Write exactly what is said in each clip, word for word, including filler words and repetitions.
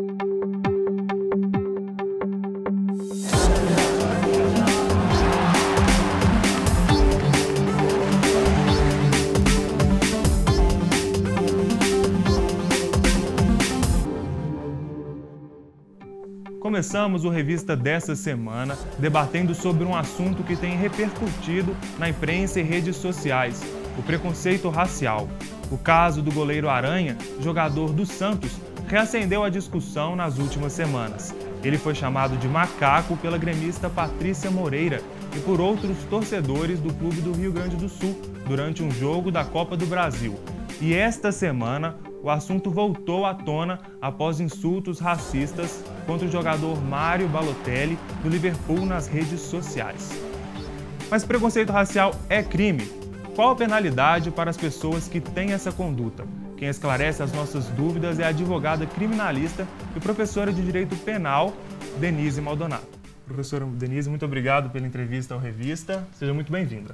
Começamos o Revista dessa semana debatendo sobre um assunto que tem repercutido na imprensa e redes sociais, o preconceito racial. O caso do goleiro Aranha, jogador do Santos, reacendeu a discussão nas últimas semanas. Ele foi chamado de macaco pela gremista Patrícia Moreira e por outros torcedores do clube do Rio Grande do Sul durante um jogo da Copa do Brasil. E esta semana, o assunto voltou à tona após insultos racistas contra o jogador Mário Balotelli do Liverpool nas redes sociais. Mas preconceito racial é crime? Qual a penalidade para as pessoas que têm essa conduta? Quem esclarece as nossas dúvidas é a advogada criminalista e professora de Direito Penal, Denise Maldonado. Professora Denise, muito obrigado pela entrevista ao Revista. Seja muito bem-vinda.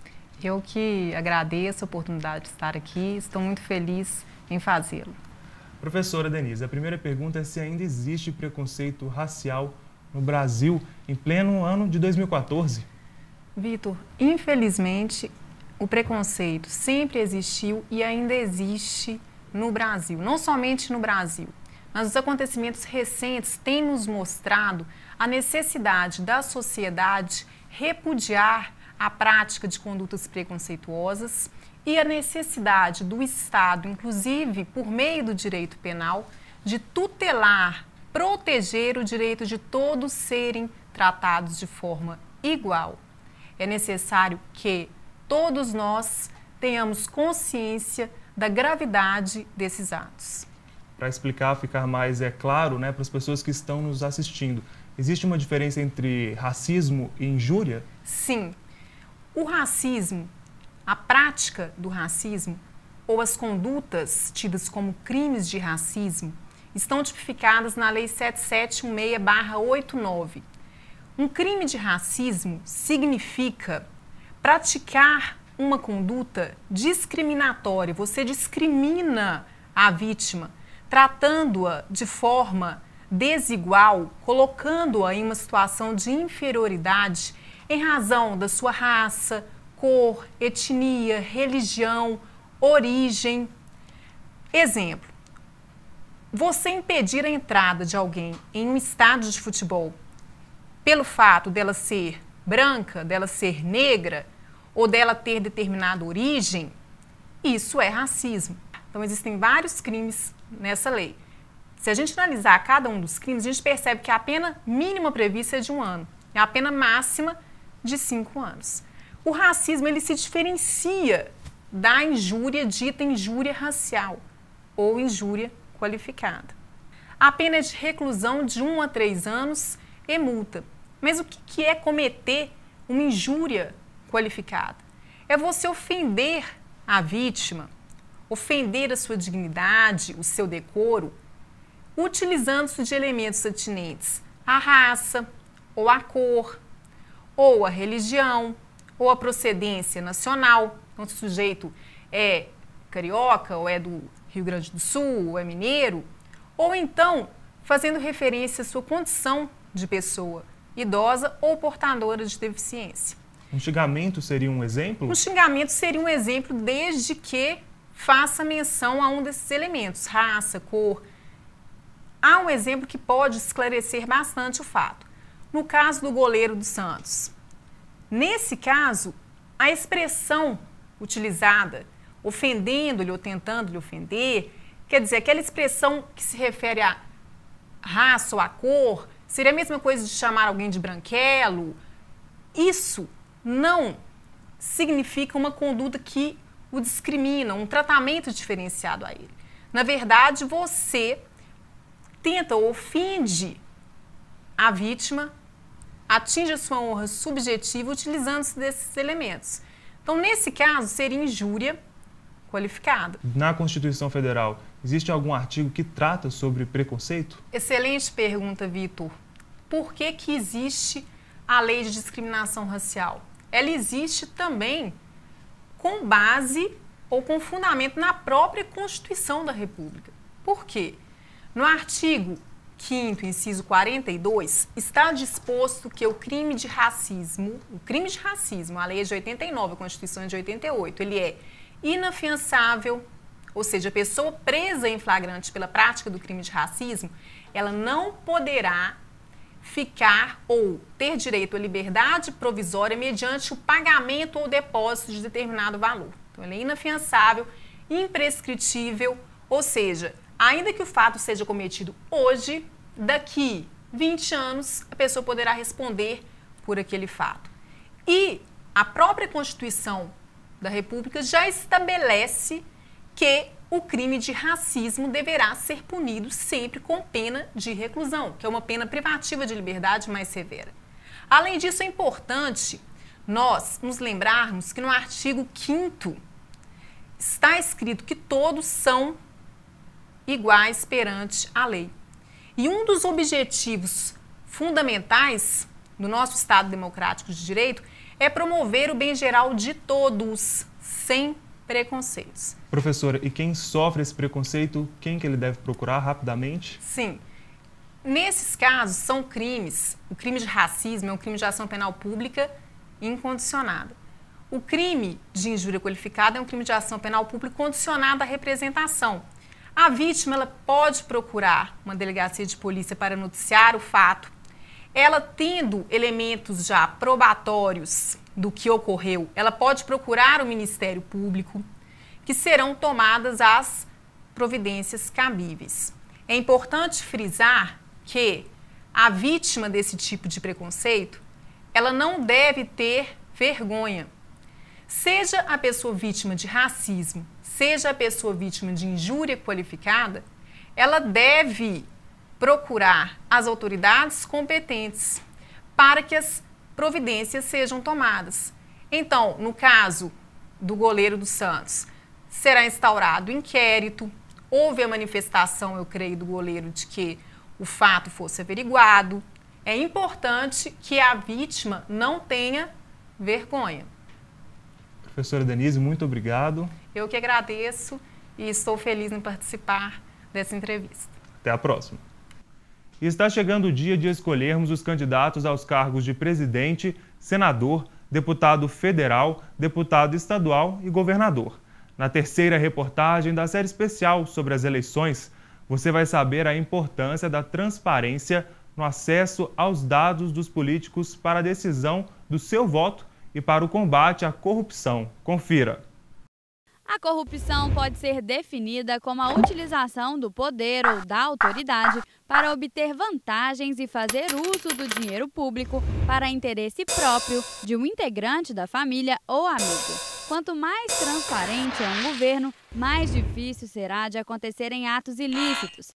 Eu que agradeço a oportunidade de estar aqui, estou muito feliz em fazê-lo. Professora Denise, a primeira pergunta é se ainda existe preconceito racial no Brasil em pleno ano de dois mil e quatorze. Vitor, infelizmente, o preconceito sempre existiu e ainda existe no Brasil, não somente no Brasil, mas os acontecimentos recentes têm nos mostrado a necessidade da sociedade repudiar a prática de condutas preconceituosas e a necessidade do Estado, inclusive por meio do direito penal, de tutelar, proteger o direito de todos serem tratados de forma igual. É necessário que todos nós tenhamos consciência da gravidade desses atos. Para explicar, ficar mais é claro, né, para as pessoas que estão nos assistindo, existe uma diferença entre racismo e injúria? Sim. O racismo, a prática do racismo ou as condutas tidas como crimes de racismo estão tipificadas na Lei sete sete um seis barra oitenta e nove. Um crime de racismo significa praticar uma conduta discriminatória. Você discrimina a vítima, tratando-a de forma desigual, colocando-a em uma situação de inferioridade em razão da sua raça, cor, etnia, religião, origem. Exemplo, você impedir a entrada de alguém em um estádio de futebol pelo fato dela ser branca, dela ser negra ou dela ter determinada origem, isso é racismo. Então existem vários crimes nessa lei. Se a gente analisar cada um dos crimes, a gente percebe que a pena mínima prevista é de um ano e a pena máxima de cinco anos. O racismo ele se diferencia da injúria dita injúria racial ou injúria qualificada. A pena é de reclusão de um a três anos e multa. Mas o que é cometer uma injúria qualificada? É você ofender a vítima, ofender a sua dignidade, o seu decoro, utilizando-se de elementos atinentes à raça, ou à cor, ou à religião, ou à procedência nacional. Então, se o sujeito é carioca, ou é do Rio Grande do Sul, ou é mineiro, ou então fazendo referência à sua condição de pessoa idosa ou portadora de deficiência. Um xingamento seria um exemplo? Um xingamento seria um exemplo desde que faça menção a um desses elementos, raça, cor. Há um exemplo que pode esclarecer bastante o fato. No caso do goleiro do Santos, nesse caso, a expressão utilizada, ofendendo-lhe ou tentando-lhe ofender, quer dizer, aquela expressão que se refere à raça ou à cor, seria a mesma coisa de chamar alguém de branquelo. Isso não significa uma conduta que o discrimina, um tratamento diferenciado a ele. Na verdade, você tenta ou ofende a vítima, atinge a sua honra subjetiva utilizando-se desses elementos. Então, nesse caso, seria injúria qualificada. Na Constituição Federal, existe algum artigo que trata sobre preconceito? Excelente pergunta, Vitor. Por que que existe a lei de discriminação racial? Ela existe também com base ou com fundamento na própria Constituição da República. Por quê? No artigo quinto, inciso quarenta e dois, está disposto que o crime de racismo, o crime de racismo, a lei é de oitenta e nove, a Constituição é de oitenta e oito, ele é inafiançável, ou seja, a pessoa presa em flagrante pela prática do crime de racismo, ela não poderá ficar ou ter direito à liberdade provisória mediante o pagamento ou depósito de determinado valor. Então, ele é inafiançável, imprescritível, ou seja, ainda que o fato seja cometido hoje, daqui vinte anos, a pessoa poderá responder por aquele fato. E a própria Constituição da República já estabelece que o crime de racismo deverá ser punido sempre com pena de reclusão, que é uma pena privativa de liberdade mais severa. Além disso, é importante nós nos lembrarmos que no artigo quinto está escrito que todos são iguais perante a lei. E um dos objetivos fundamentais do nosso Estado Democrático de Direito é promover o bem geral de todos, sem preconceitos. Professora, e quem sofre esse preconceito, quem que ele deve procurar rapidamente? Sim. Nesses casos, são crimes. O crime de racismo é um crime de ação penal pública incondicionada. O crime de injúria qualificada é um crime de ação penal pública condicionada à representação. A vítima ela pode procurar uma delegacia de polícia para noticiar o fato. Ela, tendo elementos já probatórios do que ocorreu, ela pode procurar o Ministério Público, que serão tomadas as providências cabíveis. É importante frisar que a vítima desse tipo de preconceito, ela não deve ter vergonha. Seja a pessoa vítima de racismo, seja a pessoa vítima de injúria qualificada, ela deve procurar as autoridades competentes para que as providências sejam tomadas. Então, no caso do goleiro do Santos, será instaurado inquérito, houve a manifestação, eu creio, do goleiro de que o fato fosse averiguado. É importante que a vítima não tenha vergonha. Professora Denise, muito obrigado. Eu que agradeço e estou feliz em participar dessa entrevista. Até a próxima. E está chegando o dia de escolhermos os candidatos aos cargos de presidente, senador, deputado federal, deputado estadual e governador. Na terceira reportagem da série especial sobre as eleições, você vai saber a importância da transparência no acesso aos dados dos políticos para a decisão do seu voto e para o combate à corrupção. Confira! A corrupção pode ser definida como a utilização do poder ou da autoridade para obter vantagens e fazer uso do dinheiro público para interesse próprio de um integrante da família ou amigo. Quanto mais transparente é um governo, mais difícil será de acontecerem atos ilícitos.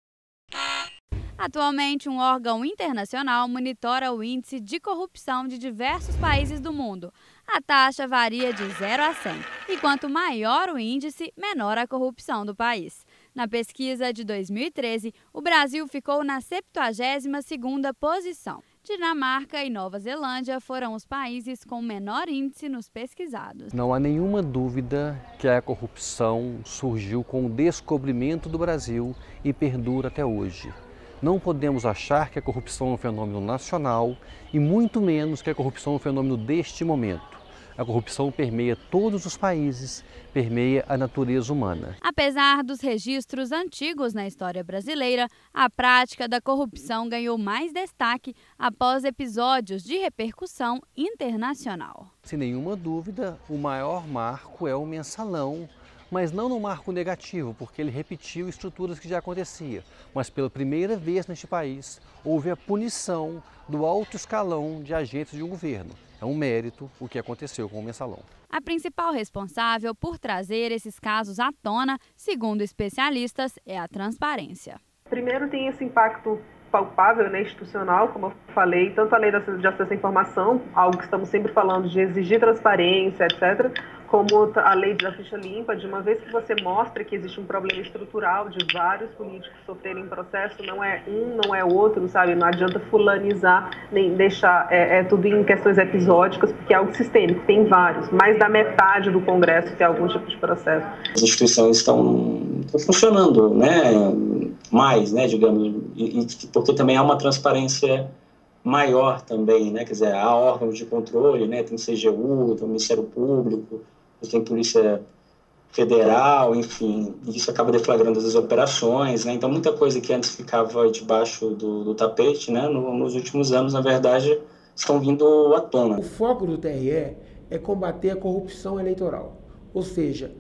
Atualmente, um órgão internacional monitora o índice de corrupção de diversos países do mundo. A taxa varia de zero a cem, e quanto maior o índice, menor a corrupção do país. Na pesquisa de dois mil e treze, o Brasil ficou na septuagésima segunda posição. Dinamarca e Nova Zelândia foram os países com menor índice nos pesquisados. Não há nenhuma dúvida que a corrupção surgiu com o descobrimento do Brasil e perdura até hoje. Não podemos achar que a corrupção é um fenômeno nacional e muito menos que a corrupção é um fenômeno deste momento. A corrupção permeia todos os países, permeia a natureza humana. Apesar dos registros antigos na história brasileira, a prática da corrupção ganhou mais destaque após episódios de repercussão internacional. Sem nenhuma dúvida, o maior marco é o mensalão, mas não no marco negativo, porque ele repetiu estruturas que já aconteciam. Mas pela primeira vez neste país, houve a punição do alto escalão de agentes de um governo. É um mérito o que aconteceu com o mensalão. A principal responsável por trazer esses casos à tona, segundo especialistas, é a transparência. Primeiro tem esse impacto palpável, né, institucional, como eu falei, tanto a lei de acesso à informação, algo que estamos sempre falando de exigir transparência, etcétera, como a lei da ficha limpa, de uma vez que você mostra que existe um problema estrutural de vários políticos sofrerem processo, não é um, não é outro, sabe? Não adianta fulanizar, nem deixar é, é tudo em questões episódicas, porque é algo sistêmico, tem vários, mais da metade do Congresso tem algum tipo de processo. As instituições estão funcionando, né? mais, né, digamos, e, e porque também há uma transparência maior também, né, quer dizer, há órgãos de controle, né, tem C G U, tem o Ministério Público, tem Polícia Federal, enfim, e isso acaba deflagrando as operações, né, então muita coisa que antes ficava debaixo do, do tapete, né, no, nos últimos anos, na verdade, estão vindo à tona. O foco do T R E é combater a corrupção eleitoral, ou seja,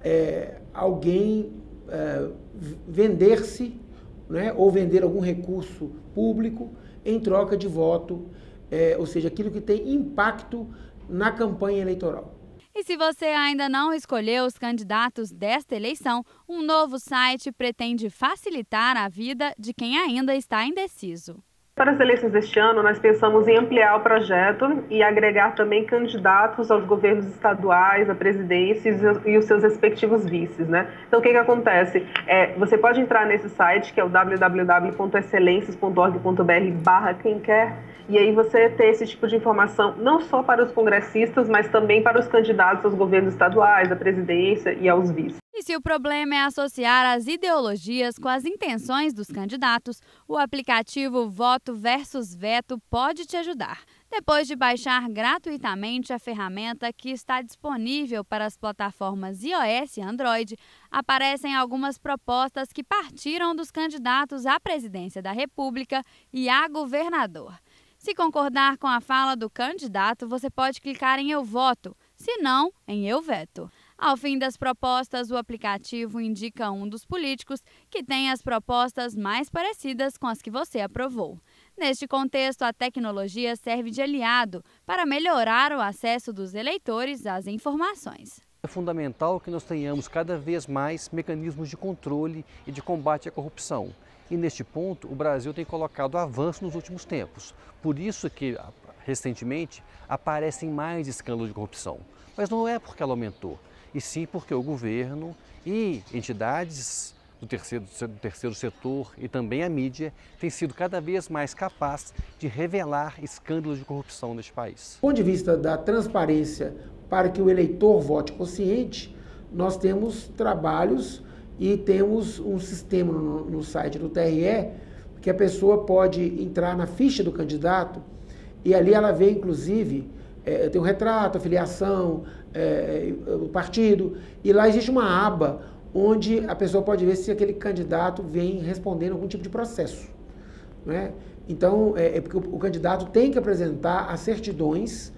é, alguém é, vender-se, né, ou vender algum recurso público em troca de voto, é, ou seja, aquilo que tem impacto na campanha eleitoral. E se você ainda não escolheu os candidatos desta eleição, um novo site pretende facilitar a vida de quem ainda está indeciso. Para as eleições deste ano, nós pensamos em ampliar o projeto e agregar também candidatos aos governos estaduais, à presidência e os seus respectivos vices, né? Então, o que que acontece? É, você pode entrar nesse site, que é o w w w ponto excelências ponto org ponto b r barra quem quer, e aí você ter esse tipo de informação não só para os congressistas, mas também para os candidatos aos governos estaduais, à presidência e aos vices. E se o problema é associar as ideologias com as intenções dos candidatos, o aplicativo Voto versus Veto pode te ajudar. Depois de baixar gratuitamente a ferramenta que está disponível para as plataformas iOS e Android, aparecem algumas propostas que partiram dos candidatos à presidência da República e a governador. Se concordar com a fala do candidato, você pode clicar em Eu Voto, se não, em Eu Veto. Ao fim das propostas, o aplicativo indica um dos políticos que tem as propostas mais parecidas com as que você aprovou. Neste contexto, a tecnologia serve de aliado para melhorar o acesso dos eleitores às informações. É fundamental que nós tenhamos cada vez mais mecanismos de controle e de combate à corrupção. E neste ponto, o Brasil tem colocado avanço nos últimos tempos. Por isso que, recentemente, aparecem mais escândalos de corrupção. Mas não é porque ela aumentou, e sim porque o governo e entidades do terceiro, do terceiro setor e também a mídia têm sido cada vez mais capazes de revelar escândalos de corrupção neste país. Do ponto de vista da transparência para que o eleitor vote consciente, nós temos trabalhos e temos um sistema no, no site do T R E que a pessoa pode entrar na ficha do candidato e ali ela vê, inclusive, é, tem um retrato, a filiação, é, o partido, e lá existe uma aba onde a pessoa pode ver se aquele candidato vem respondendo algum tipo de processo, né? Então, é, é porque o, o candidato tem que apresentar as certidões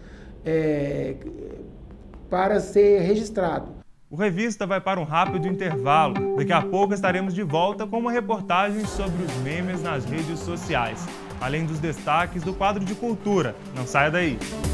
é, para ser registrado. O Revista vai para um rápido intervalo. Daqui a pouco estaremos de volta com uma reportagem sobre os memes nas redes sociais, além dos destaques do quadro de cultura. Não saia daí!